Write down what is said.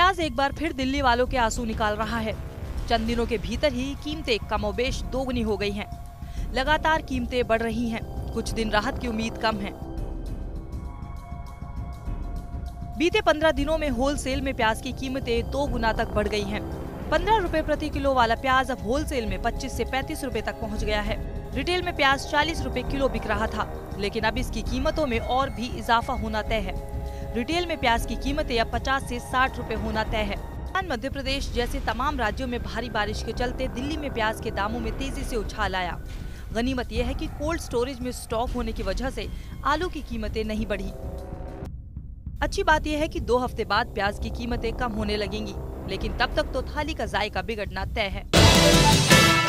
प्याज एक बार फिर दिल्ली वालों के आंसू निकाल रहा है। चंद दिनों के भीतर ही कीमतें कमोबेश दोगुनी हो गई हैं। लगातार कीमतें बढ़ रही हैं। कुछ दिन राहत की उम्मीद कम है। बीते 15 दिनों में होलसेल में प्याज की कीमतें 2 गुना तक बढ़ गई हैं। 15 रुपए प्रति किलो वाला प्याज अब होलसेल में 25 से 35 रुपए तक पहुंच गया है। रिटेल में प्याज 40 रुपए किलो बिक रहा था, लेकिन अब इसकी कीमतों में और भी इजाफा होना तय है। रिटेल में प्याज की कीमतें अब 50 से 60 रुपए होना तय है। मध्य प्रदेश जैसे तमाम राज्यों में भारी बारिश के चलते दिल्ली में प्याज के दामों में तेजी से उछाल आया। गनीमत यह है कि कोल्ड स्टोरेज में स्टॉक होने की वजह से आलू की कीमतें नहीं बढ़ी। अच्छी बात यह है कि 2 हफ्ते बाद प्याज की कीमतें कम होने लगेंगी, लेकिन तब तक तो थाली का जायका बिगड़ना तय है।